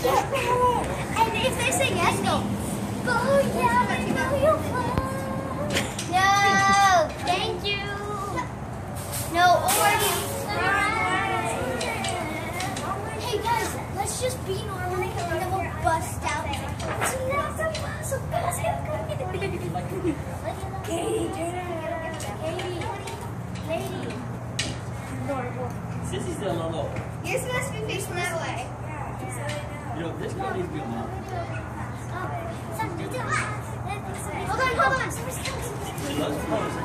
And if they say yes, go. Go, yeah, I know you're fun. No, thank you. No, already. Hey guys, let's just be normal and then we'll bust out. Katie, Katie. Sissy's still on low. You're supposed to be facing that way. You know, this girl needs to be a mom. Hold on. She loves clothes.